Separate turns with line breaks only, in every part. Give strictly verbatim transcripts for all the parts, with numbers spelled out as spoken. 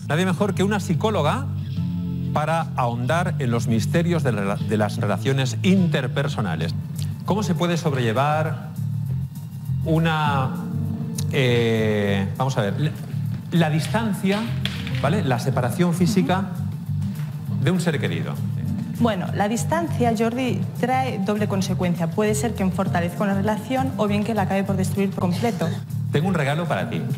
Nadie mejor que una psicóloga para ahondar en los misterios de, la, de las relaciones interpersonales. ¿Cómo se puede sobrellevar una... Eh, vamos a ver, la, la distancia, ¿vale? La separación física de un ser querido?
Bueno, la distancia, Jordi, trae doble consecuencia. Puede ser que fortalezca una relación o bien que la acabe por destruir por completo.
Tengo un regalo para ti.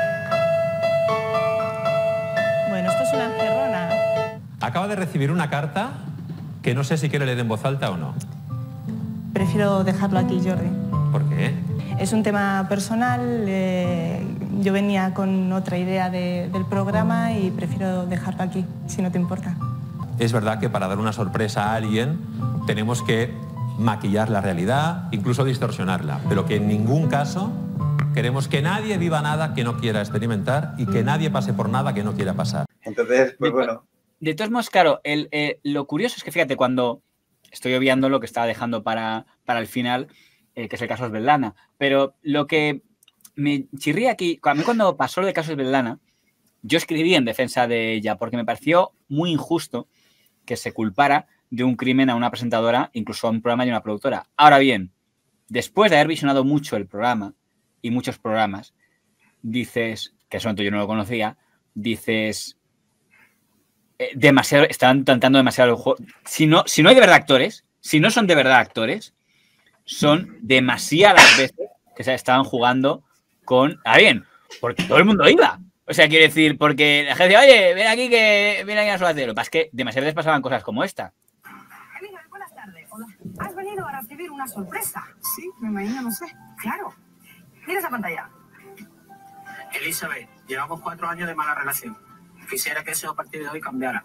Bueno, esto es una encerrona.
Acaba de recibir una carta que no sé si quiere leer en voz alta o no.
Prefiero dejarlo aquí, Jordi.
¿Por qué?
Es un tema personal. Eh, yo venía con otra idea de, del programa y prefiero dejarlo aquí, si no te importa.
Es verdad que para dar una sorpresa a alguien tenemos que maquillar la realidad, incluso distorsionarla, pero que en ningún caso queremos que nadie viva nada que no quiera experimentar y que nadie pase por nada que no quiera pasar.
Entonces, pues bueno.
De todos modos, claro, el, eh, lo curioso es que, fíjate, cuando estoy obviando lo que estaba dejando para, para el final, eh, que es el caso Svetlana, pero lo que me chirría aquí, a mí cuando pasó lo de caso Svetlana, yo escribí en defensa de ella porque me pareció muy injusto que se culpara de un crimen a una presentadora, incluso a un programa y a una productora. Ahora bien, después de haber visionado mucho el programa y muchos programas, dices, que eso yo no lo conocía, dices, eh, demasiado, están tratando demasiado el juego. Si no, si no hay de verdad actores, si no son de verdad actores, son demasiadas veces que se estaban jugando con... Ah, bien, porque todo el mundo iba. O sea, quiero decir, porque la gente decía, oye, ven aquí que ven aquí a su hacer. Lo que pasa es que demasiadas veces pasaban cosas como esta.
Elizabeth, buenas tardes. Hola. ¿Has venido a recibir una sorpresa? Sí, me imagino, no sé. Claro. Mira esa pantalla.
Elizabeth, llevamos cuatro años de mala relación. Quisiera que eso a partir de hoy cambiara.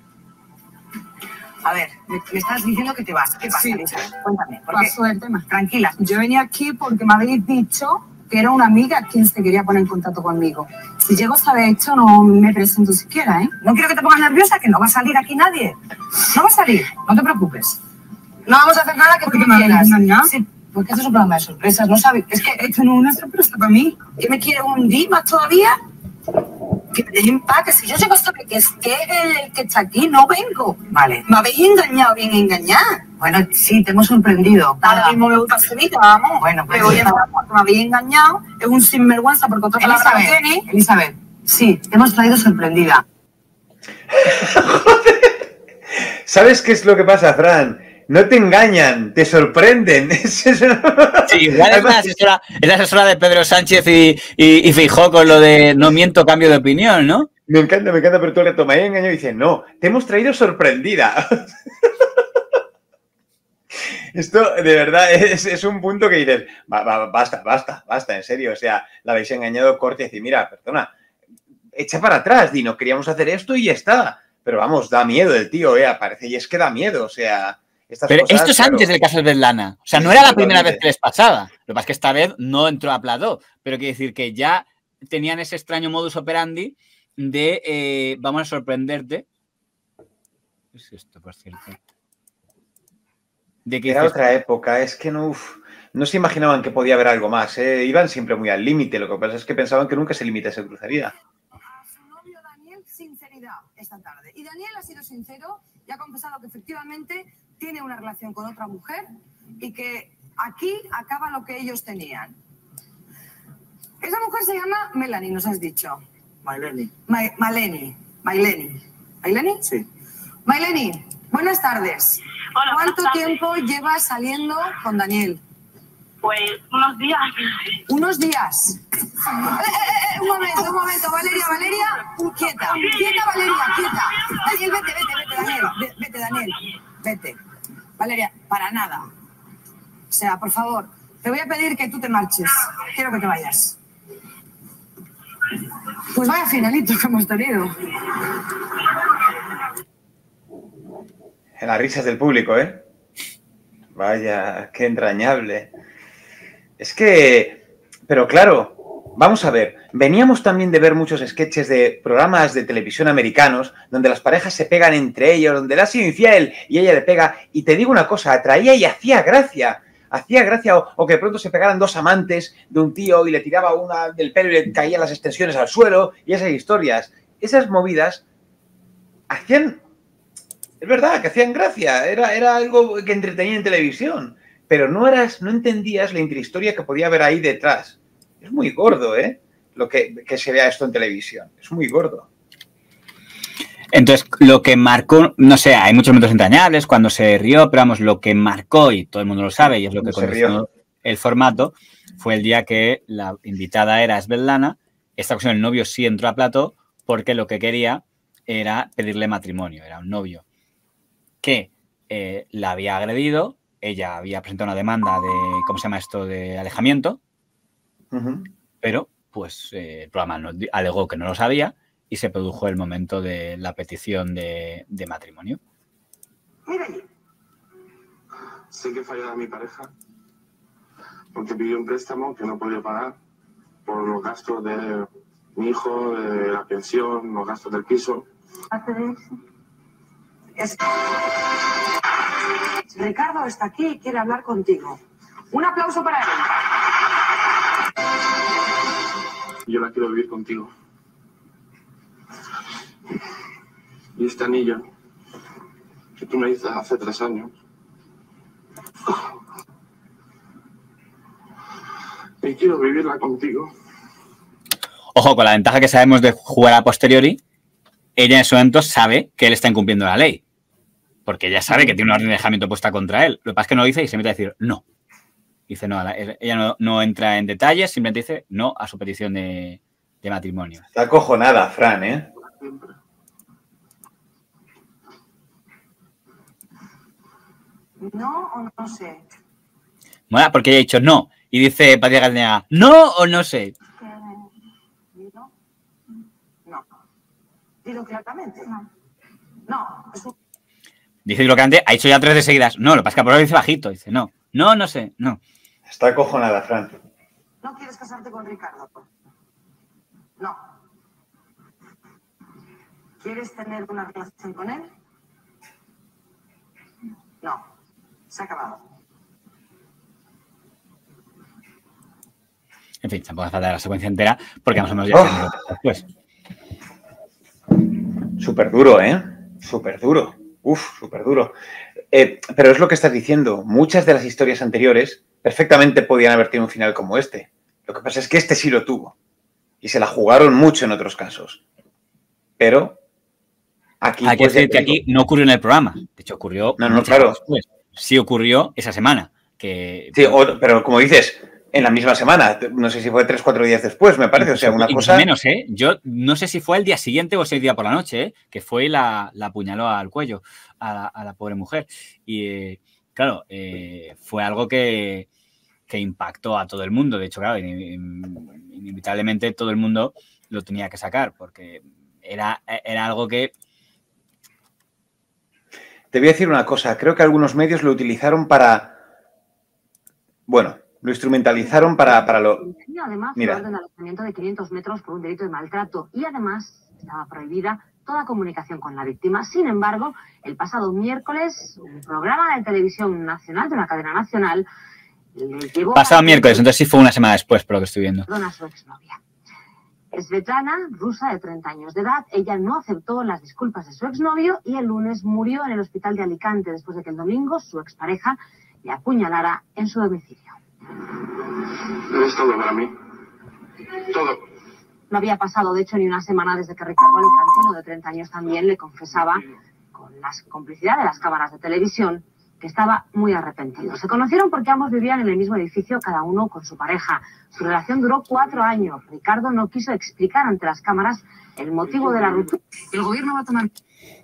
A ver, me, me estás diciendo que te vas. ¿Qué pasa, sí. Elizabeth? Cuéntame. ¿Por qué?
Pasó el tema.
Tranquila.
Yo venía aquí porque me habéis dicho que era una amiga quien se quería poner en contacto conmigo. Si llego a saber esto, no me presento siquiera, ¿eh?
No quiero que te pongas nerviosa, que no va a salir aquí nadie. No va a salir, no te preocupes. No vamos a hacer nada que tú no quieras. Sí, porque esto es un programa de sorpresas, ¿no sabes? Es que esto no es una sorpresa para mí. ¿Qué me quiere hundir más todavía? Que me dejen en paz, que si yo llego a saber que es, que es el que está aquí, no vengo. Vale. Me habéis engañado, bien engañado. Bueno, sí, te hemos sorprendido.
Ahora mismo me gusta Sevilla, vamos.
Bueno, pues...
Me voy a engañar porque me habéis engañado. Es un sinvergüenza porque otra palabra no tiene.
Elizabeth, sí, te hemos traído sorprendida.
Joder. ¿Sabes qué es lo que pasa, Fran? No te engañan, te sorprenden.
Sí, igual es la asesora, es la asesora de Pedro Sánchez y, y, y Feijóo con lo de no miento, cambio de opinión, ¿no?
Me encanta, me encanta, pero todo el rato me hay engañado y dicen, no, te hemos traído sorprendida. Esto, de verdad, es, es un punto que dices, va, va, basta, basta, basta, en serio. O sea, la habéis engañado corte y decir, mira, perdona, echa para atrás, di, no queríamos hacer esto y ya está. Pero vamos, da miedo el tío, eh, aparece y es que da miedo, o sea... Estas
Pero
cosas,
esto es
claro,
antes del caso de Svetlana. O sea,
sí,
no era la
totalmente.
primera vez que les pasaba. Lo que pasa es que esta vez no entró a plató. Pero quiere decir que ya tenían ese extraño modus operandi de eh, vamos a sorprenderte. ¿Qué es esto, por cierto?
De que era dices, otra época, es que no, uf, no se imaginaban que podía haber algo más, ¿eh? Iban siempre muy al límite, lo que pasa es que pensaban que nunca ese límite se cruzaría.
A su novio Daniel, sinceridad esta tarde. Y Daniel ha sido sincero y ha confesado que efectivamente tiene una relación con otra mujer y que aquí acaba lo que ellos tenían. Esa mujer se llama Melanie, nos has dicho.
Maileni.
Ma Maleni. Maileni. ¿Maileni?
Sí.
Maileni, buenas tardes.
Hola,
¿Cuánto
buenas tardes.
tiempo llevas saliendo con Daniel?
Pues unos días.
¿Unos días? Eh, eh, eh, un momento, un momento. Valeria, Valeria, quieta. Quieta, Valeria, quieta. Daniel, vete, vete, vete, Daniel. Vete, Daniel. Vete. Valeria, para nada. O sea, por favor, te voy a pedir que tú te marches. Quiero que te vayas. Pues vaya finalito que hemos tenido.
Las risas del público, ¿eh? Vaya, qué entrañable. Es que... Pero claro, vamos a ver. Veníamos también de ver muchos sketches de programas de televisión americanos donde las parejas se pegan entre ellos, donde él ha sido infiel y ella le pega. Y te digo una cosa, atraía y hacía gracia. Hacía gracia o, o que de pronto se pegaran dos amantes de un tío y le tiraba una del pelo y le caían las extensiones al suelo y esas historias. esas movidas hacían, es verdad, que hacían gracia, era, era algo que entretenía en televisión, pero no, eras, no entendías la intrahistoria que podía haber ahí detrás. Es muy gordo, ¿eh? Lo que, que se vea esto en televisión, es muy gordo.
Entonces, lo que marcó, no sé, hay muchos momentos entrañables cuando se rió, pero vamos, lo que marcó, y todo el mundo lo sabe, y es lo que condicionó el formato, fue el día que la invitada era Svetlana. Esta ocasión el novio sí entró a plató porque lo que quería era pedirle matrimonio, era un novio que eh, la había agredido, ella había presentado una demanda de, ¿cómo se llama esto?, de alejamiento, uh-huh. pero pues eh, el programa no, alegó que no lo sabía, y se produjo el momento de la petición de, de matrimonio.
Mira allí. Sé que he fallado a mi pareja porque pidió un préstamo que no podía pagar por los gastos de mi hijo, de la pensión, los gastos del piso.
Parte de eso. Es... Ricardo está aquí y quiere hablar contigo. Un aplauso para él.
Yo la quiero vivir contigo. Y este anillo que tú me diste hace tres años, y quiero vivirla contigo.
Ojo, con la ventaja que sabemos de jugar a posteriori, ella en ese momento sabe que él está incumpliendo la ley. Porque ella sabe que tiene una orden de alejamiento puesta contra él. Lo que pasa es que no lo dice y se mete a decir no. Dice no, ella no, no entra en detalles, simplemente dice no a su petición de, de matrimonio.
Está acojonada, Fran, ¿eh?
¿No o no sé?
Mola, porque ella ha dicho no. Y dice Patricia Galnea, ¿no o no sé?
¿No? No. Dilo claramente. No. No. Es un...
Dice lo que antes, ha dicho ya tres de seguidas. No, lo que pasa es que por ahora dice bajito. Dice no. No, no sé, no.
Está acojonada, Fran.
¿No quieres casarte con Ricardo? No. ¿Quieres tener una relación con él? No. Se ha acabado.
En fin, tampoco hace falta la secuencia entera porque más o menos ya oh. después.
Súper duro, ¿eh? Súper duro. Uf, súper duro. Eh, pero es lo que estás diciendo. Muchas de las historias anteriores perfectamente podían haber tenido un final como este. Lo que pasa es que este sí lo tuvo. Y se la jugaron mucho en otros casos. Pero aquí...
Hay que decir que aquí no ocurrió en el programa. De hecho, ocurrió...
No, no, claro.
Después. Sí ocurrió esa semana. Que...
Sí, o, pero como dices, en la misma semana. No sé si fue tres, cuatro días después, me parece. O sea, una cosa...
menos, ¿eh? Yo no sé si fue el día siguiente o ese día por la noche, ¿eh? Que fue y la, la apuñaló al cuello a la, a la pobre mujer. Y, eh, claro, eh, fue algo que, que impactó a todo el mundo. De hecho, claro, inevitablemente todo el mundo lo tenía que sacar porque era, era algo que...
Te voy a decir una cosa. Creo que algunos medios lo utilizaron para... Bueno, lo instrumentalizaron para, para lo...
Y además,
Mira.
orden de alejamiento de quinientos metros por un delito de maltrato. Y además, estaba prohibida toda comunicación con la víctima. Sin embargo, el pasado miércoles, un programa de televisión nacional, de una cadena nacional, le llevó...
Pasado miércoles, entonces sí fue una semana después, por lo que estoy viendo.
Perdona a su exnovia. Svetlana, rusa de treinta años de edad, ella no aceptó las disculpas de su exnovio y el lunes murió en el hospital de Alicante después de que el domingo su expareja le apuñalara en su domicilio.
Es todo para mí. Todo.
No había pasado, de hecho, ni una semana desde que Ricardo Alicantino, de treinta años también, le confesaba, con la complicidad de las cámaras de televisión, que estaba muy arrepentido. Se conocieron porque ambos vivían en el mismo edificio, cada uno con su pareja. Su relación duró cuatro años. Ricardo no quiso explicar ante las cámaras el motivo de la ruptura. El gobierno va a tomar...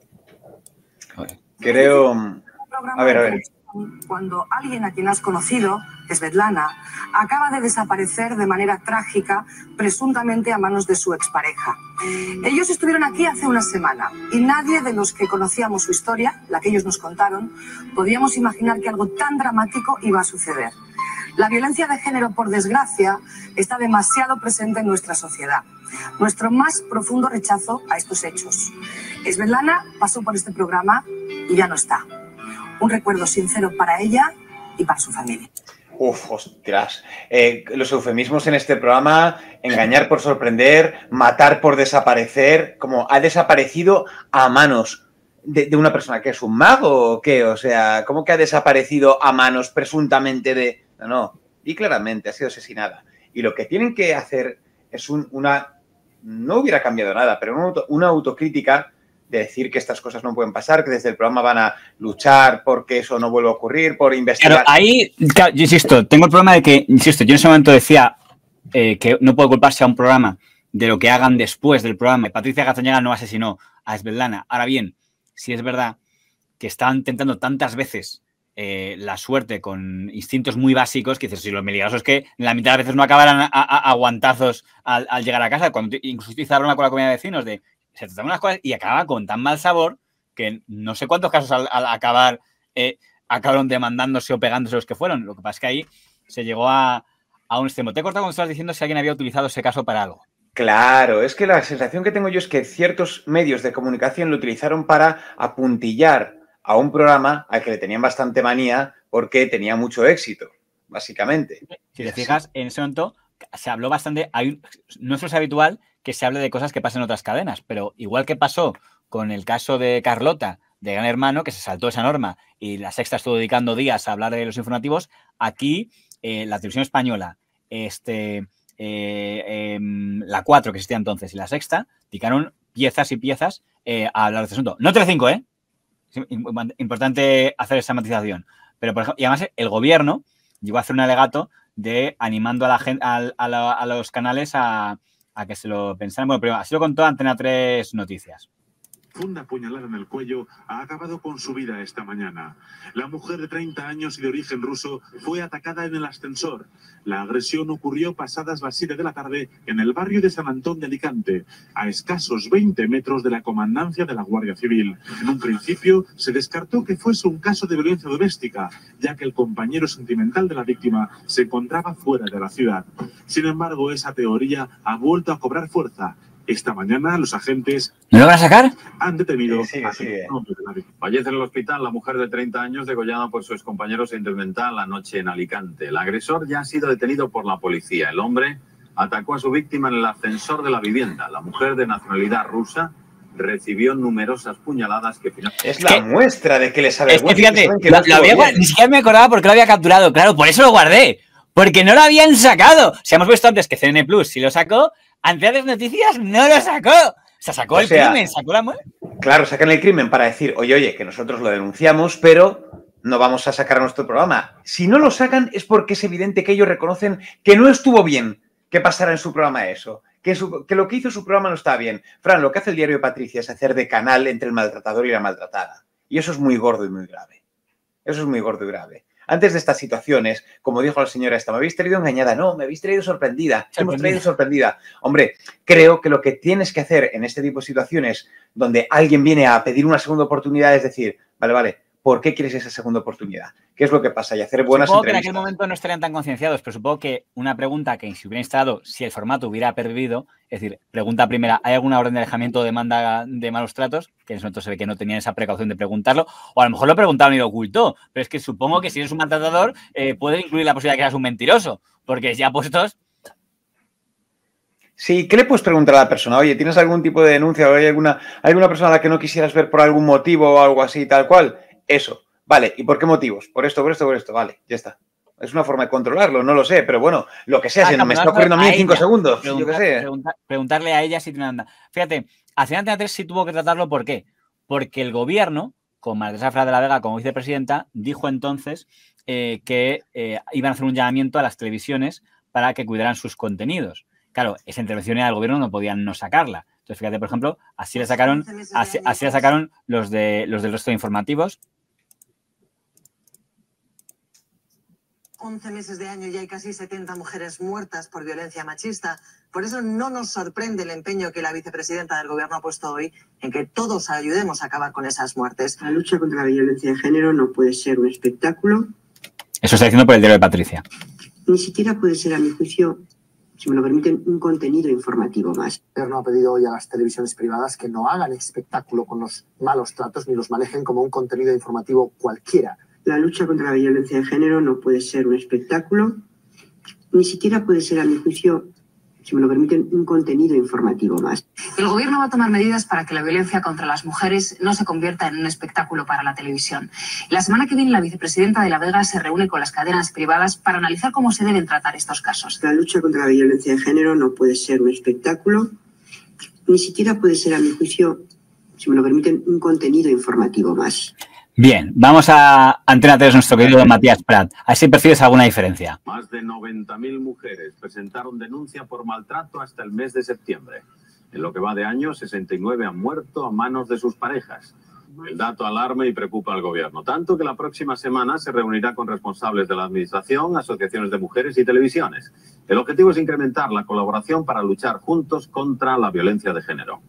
Creo... A ver, a ver.
Cuando alguien a quien has conocido, Svetlana, acaba de desaparecer de manera trágica, presuntamente a manos de su expareja. Ellos estuvieron aquí hace una semana y nadie de los que conocíamos su historia, la que ellos nos contaron, podíamos imaginar que algo tan dramático iba a suceder. La violencia de género, por desgracia, está demasiado presente en nuestra sociedad. Nuestro más profundo rechazo a estos hechos. Svetlana pasó por este programa y ya no está. Un recuerdo sincero para ella y para su familia.
Uf, ostras. Eh, los eufemismos en este programa, engañar por sorprender, matar por desaparecer, como ha desaparecido a manos de, de una persona. ¿Qué es un mago o qué? O sea, ¿cómo que ha desaparecido a manos presuntamente de...? No, no, y claramente ha sido asesinada. Y lo que tienen que hacer es un, una... No hubiera cambiado nada, pero una, auto, una autocrítica de decir que estas cosas no pueden pasar, que desde el programa van a luchar porque eso no vuelva a ocurrir, por investigar.
Pero ahí, claro, yo insisto, tengo el problema de que, insisto, yo en ese momento decía eh, que no puedo culparse a un programa de lo que hagan después del programa. Patricia Gaztañaga no asesinó a Svetlana. Ahora bien, si es verdad que estaban intentando tantas veces eh, la suerte con instintos muy básicos, que dices, si lo peligroso es que la mitad de las veces no acabaran a, a, a guantazos al, al llegar a casa, cuando incluso utilizaron con la comunidad de vecinos de se trataban unas cosas y acababa con tan mal sabor que no sé cuántos casos al, al acabar eh, acabaron demandándose o pegándose los que fueron. Lo que pasa es que ahí se llegó a, a un extremo. Te he cortado cuando estabas diciendo si alguien había utilizado ese caso para algo.
Claro, es que la sensación que tengo yo es que ciertos medios de comunicación lo utilizaron para apuntillar a un programa al que le tenían bastante manía porque tenía mucho éxito, básicamente.
Si te fijas, en ese momento se habló bastante, hay, no es habitual que se hable de cosas que pasan en otras cadenas, pero igual que pasó con el caso de Carlota, de Gran Hermano, que se saltó esa norma y la Sexta estuvo dedicando días a hablar de los informativos, aquí eh, la televisión española, este, eh, eh, la cuatro que existía entonces y la Sexta, dedicaron piezas y piezas eh, a hablar de este asunto. No Telecinco, ¿eh? Es importante hacer esa matización. Pero, por ejemplo, y además el gobierno llegó a hacer un alegato de animando a, la gente, a, a, la, a los canales a, a que se lo pensaran. Bueno, pero así lo contó Antena tres Noticias.
Una puñalada en el cuello ha acabado con su vida esta mañana. La mujer de treinta años y de origen ruso fue atacada en el ascensor. La agresión ocurrió pasadas las siete de la tarde en el barrio de San Antón de Alicante, a escasos veinte metros de la comandancia de la Guardia Civil. En un principio se descartó que fuese un caso de violencia doméstica, ya que el compañero sentimental de la víctima se encontraba fuera de la ciudad. Sin embargo, esa teoría ha vuelto a cobrar fuerza. Esta mañana los agentes
¿no lo van a sacar?
Han detenido
sí, sí, sí.
a
Fallece en el hospital la mujer de treinta años degollada por su excompañero sentimental anoche en Alicante. El agresor ya ha sido detenido por la policía. El hombre atacó a su víctima en el ascensor de la vivienda. La mujer de nacionalidad rusa recibió numerosas puñaladas que finalmente...
Es la
¿Qué?
muestra de que le sabe.
Es que fíjate, que lo, lo había, ni siquiera me acordaba porque lo había capturado. Claro, por eso lo guardé. Porque no lo habían sacado. Si hemos visto antes que C N Plus sí lo sacó, Antena tres Noticias no lo sacó. O sea, sacó o el sea, crimen, sacó la muerte.
Claro, sacan el crimen para decir, oye, oye, que nosotros lo denunciamos, pero no vamos a sacar nuestro programa. Si no lo sacan es porque es evidente que ellos reconocen que no estuvo bien que pasara en su programa eso. Que, su, que lo que hizo su programa no estaba bien. Fran, lo que hace el diario de Patricia es hacer de canal entre el maltratador y la maltratada. Y eso es muy gordo y muy grave. Eso es muy gordo y grave. Antes de estas situaciones, como dijo la señora esta, me habéis traído engañada. No, me habéis traído sorprendida. Te hemos traído sorprendida. Hombre, creo que lo que tienes que hacer en este tipo de situaciones donde alguien viene a pedir una segunda oportunidad es decir, vale, vale, ¿por qué quieres esa segunda oportunidad? ¿Qué es lo que pasa? Y hacer buenas
supongo
entrevistas.
Que en aquel momento no estarían tan concienciados, pero supongo que una pregunta que se hubiera instalado si el formato hubiera perdido, es decir, pregunta primera, ¿hay alguna orden de alejamiento o demanda de malos tratos? Que en ese momento se ve que no tenían esa precaución de preguntarlo, o a lo mejor lo preguntaron y lo ocultó, pero es que supongo que si eres un maltratador eh, puede incluir la posibilidad de que seas un mentiroso, porque ya puestos...
Sí, ¿qué le puedes preguntar a la persona? Oye, ¿tienes algún tipo de denuncia o hay alguna, alguna persona a la que no quisieras ver por algún motivo o algo así, tal cual? Eso. Vale, ¿y por qué motivos? Por esto, por esto, por esto. Vale, ya está. Es una forma de controlarlo, no lo sé, pero bueno, lo que sea, ah, si no me está ocurriendo a mí en cinco segundos, yo qué sé.
Preguntar, preguntarle a ella si tiene anda. Fíjate, al final Antena tres sí tuvo que tratarlo, ¿por qué? Porque el gobierno, con María Teresa Fra de la Vega como vicepresidenta, dijo entonces eh, que eh, iban a hacer un llamamiento a las televisiones para que cuidaran sus contenidos. Claro, esa intervención del gobierno no podían no sacarla. Entonces, fíjate, por ejemplo, así le sacaron, así, así le sacaron los de los del resto de informativos.
once meses de año y hay casi setenta mujeres muertas por violencia machista. Por eso no nos sorprende el empeño que la vicepresidenta del gobierno ha puesto hoy en que todos ayudemos a acabar con esas muertes.
La lucha contra la violencia de género no puede ser un espectáculo.
Eso está diciendo por el diario de Patricia.
Ni siquiera puede ser, a mi juicio, si me lo permiten, un contenido informativo más.
El gobierno ha pedido hoy a las televisiones privadas que no hagan espectáculo con los malos tratos ni los manejen como un contenido informativo cualquiera.
La lucha contra la violencia de género no puede ser un espectáculo, ni siquiera puede ser, a mi juicio, si me lo permiten, un contenido informativo más.
El gobierno va a tomar medidas para que la violencia contra las mujeres no se convierta en un espectáculo para la televisión. La semana que viene la vicepresidenta de la Vega se reúne con las cadenas privadas para analizar cómo se deben tratar estos casos.
La lucha contra la violencia de género no puede ser un espectáculo, ni siquiera puede ser, a mi juicio, si me lo permiten, un contenido informativo más.
Bien, vamos a Antena tres, nuestro querido Matías Prat. Así percibes alguna diferencia.
Más de noventa mil mujeres presentaron denuncia por maltrato hasta el mes de septiembre. En lo que va de año, sesenta y nueve han muerto a manos de sus parejas. El dato alarma y preocupa al gobierno, tanto que la próxima semana se reunirá con responsables de la administración, asociaciones de mujeres y televisiones. El objetivo es incrementar la colaboración para luchar juntos contra la violencia de género.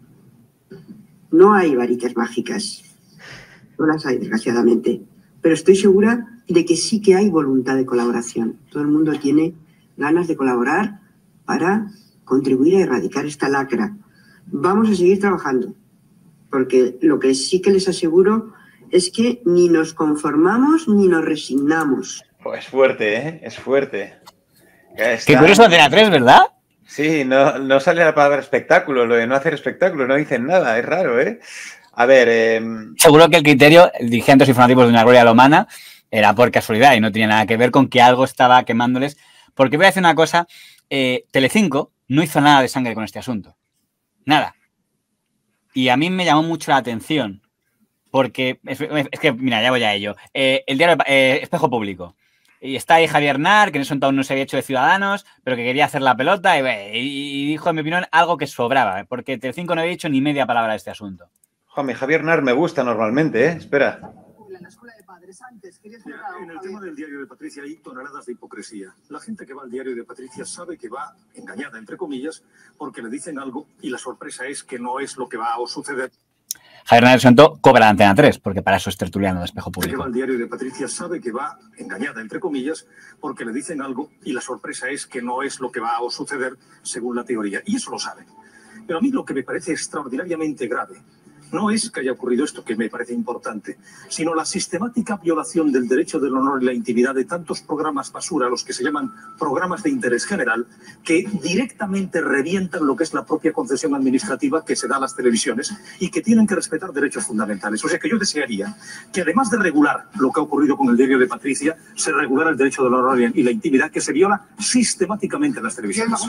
No hay varitas mágicas. No las hay, desgraciadamente, pero estoy segura de que sí que hay voluntad de colaboración. Todo el mundo tiene ganas de colaborar para contribuir a erradicar esta lacra. Vamos a seguir trabajando, porque lo que sí que les aseguro es que ni nos conformamos ni nos resignamos.
Pues es fuerte, ¿eh? Es fuerte.
Qué curioso Antena tres, ¿verdad?
Sí, no, no sale la palabra espectáculo, lo de no hacer espectáculo, no dicen nada, es raro, ¿eh? A ver... Eh...
Seguro que el criterio, dirigentes informativos de una Gloria Lomana, era por casualidad y no tenía nada que ver con que algo estaba quemándoles. Porque voy a decir una cosa, eh, Telecinco no hizo nada de sangre con este asunto. Nada. Y a mí me llamó mucho la atención, porque, es, es que, mira, ya voy a ello. Eh, el diario eh, Espejo Público. Y está ahí Javier Nar, que en ese momento aún no se había hecho de Ciudadanos, pero que quería hacer la pelota y, y, y dijo, en mi opinión, algo que sobraba, porque Telecinco no había dicho ni media palabra de este asunto.
Joder, Javier Nar me gusta normalmente, ¿eh? Espera.
En el tema del diario de Patricia hay toneladas de hipocresía. La gente que va al diario de Patricia sabe que va engañada, entre comillas, porque le dicen algo y la sorpresa es que no es lo que va a suceder.
Javier Hernández Santo cobra la Antena tres, porque para eso es tertuliano de Espejo Público.
El que va al diario de Patricia sabe que va engañada, entre comillas, porque le dicen algo y la sorpresa es que no es lo que va a suceder según la teoría. Y eso lo sabe. Pero a mí lo que me parece extraordinariamente grave no es que haya ocurrido esto, que me parece importante, sino la sistemática violación del derecho del honor y la intimidad de tantos programas basura, los que se llaman programas de interés general, que directamente revientan lo que es la propia concesión administrativa que se da a las televisiones y que tienen que respetar derechos fundamentales. O sea que yo desearía que, además de regular lo que ha ocurrido con el diario de Patricia, se regulara el derecho del honor y la intimidad que se viola sistemáticamente en las televisiones.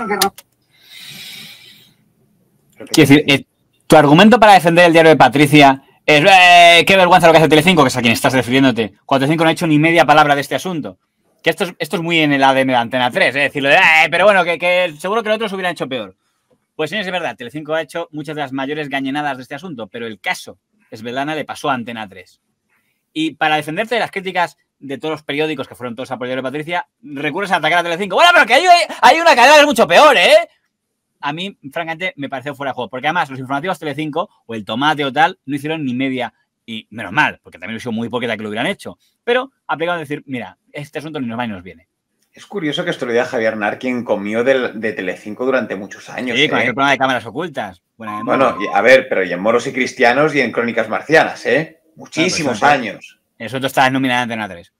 Quiero decir, eh, tu argumento para defender el diario de Patricia es eh, qué vergüenza lo que hace Telecinco, que es a quien estás refiriéndote, cuando Telecinco no ha hecho ni media palabra de este asunto. Que esto es, esto es muy en el A D N de Antena tres, ¿eh? Decirlo de, eh, pero bueno, que, que seguro que los otros hubieran hecho peor. Pues señores, es verdad, Telecinco ha hecho muchas de las mayores gañenadas de este asunto, pero el caso Svetlana le pasó a Antena tres. Y para defenderte de las críticas de todos los periódicos que fueron todos a por el diario de Patricia, recurres a atacar a Telecinco. Bueno, pero que hay, hay una cadena que es mucho peor, ¿eh? A mí, francamente, me pareció fuera de juego. Porque además, los informativos Telecinco, o el Tomate o tal, no hicieron ni media. Y menos mal, porque también hubiera sido muy hipócrita que lo hubieran hecho. Pero aplicaron a decir, mira, este asunto ni nos va ni nos viene.
Es curioso que esto lo diga Javier Nar, quien comió de, de Telecinco durante muchos años.
Sí, con
¿eh?
aquel programa de cámaras ocultas. Bueno,
bueno y, a ver, pero y en Moros y Cristianos y en Crónicas Marcianas, ¿eh? Muchísimos
claro,
años.
Eso está en nominada en Antena tres.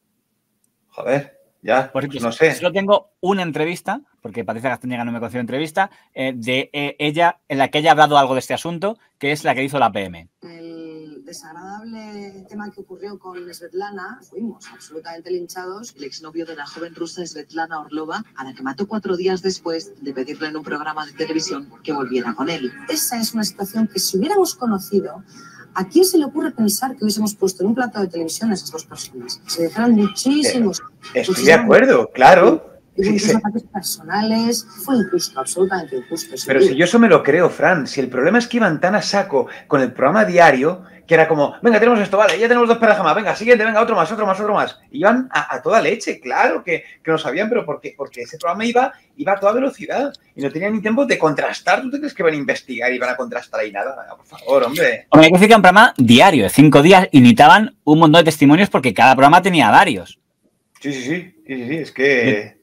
Joder. Ya,
Por
pues no sé.
Solo tengo una entrevista, porque Patricia Gastañega no me concedió entrevista, eh, de eh, ella, en la que ella ha hablado algo de este asunto, que es la que hizo la P M.
El desagradable tema que ocurrió con Svetlana, fuimos absolutamente linchados.
El exnovio de la joven rusa Svetlana Orlova, a la que mató cuatro días después de pedirle en un programa de televisión que volviera con él.
Esa es una situación que, si hubiéramos conocido, ¿a quién se le ocurre pensar que hubiésemos puesto en un plato de televisión a esas dos personas? Se dejaron muchísimos...
Eh, estoy de acuerdo, claro.
Hubo
Sí,
incluso
sí.
ataques personales. Fue injusto, absolutamente injusto.
Pero si yo eso me lo creo, Fran. Si el problema es que iban tan a saco con el programa diario, que era como, venga, tenemos esto, vale, ya tenemos dos parejas más, venga, siguiente, venga, otro más, otro más, otro más. Iban a, a toda leche, claro que, que lo sabían, pero porque, porque ese programa iba, iba a toda velocidad y no tenían ni tiempo de contrastar. ¿Tú te crees que van a investigar y van a contrastar ahí nada? Venga, por favor, hombre.
Hombre, hay que decir que era un programa diario, de cinco días, y necesitaban un montón de testimonios porque cada programa tenía varios.
Sí, sí, sí, sí, sí, sí, es que...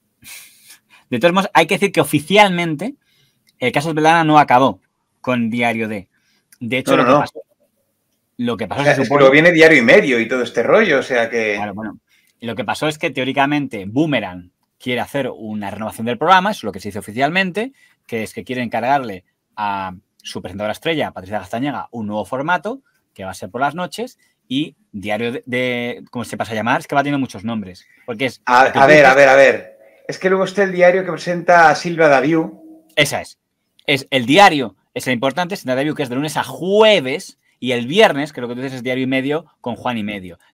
De todos modos, hay que decir que oficialmente el caso Svetlana no acabó con Diario D. De hecho,
No,
lo
no,
que
no.
pasó... Lo que pasó
O sea,
se
es que
supone...
luego viene Diario y Medio y todo este rollo, o sea que...
Claro, bueno. Y lo que pasó es que teóricamente Boomerang quiere hacer una renovación del programa, eso es lo que se dice oficialmente, que es que quiere encargarle a su presentadora estrella, Patricia Castañeda, un nuevo formato que va a ser por las noches y Diario de, de ¿cómo se pasa a llamar? Es que va teniendo muchos nombres. Porque es...
A, a ver, a ver, a ver. Es que luego está el diario que presenta a Silvia Daviu.
Esa es. Es el diario, es el importante, Silvia Daviu, que es de lunes a jueves, y el viernes, que lo que tú dices es Diario y Medio, con Juan y Medio.